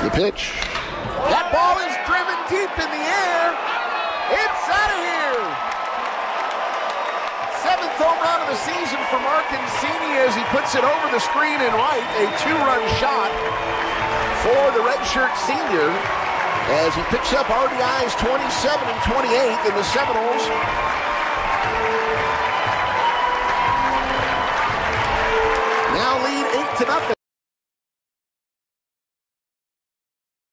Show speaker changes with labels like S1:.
S1: The pitch. That ball is driven deep in the air. It's out of here. 7th home run of the season for Marconcini as he puts it over the screen and right. A 2-run shot for the redshirt senior as he picks up RBIs 27 and 28 in the Seminoles. Now lead 8-0.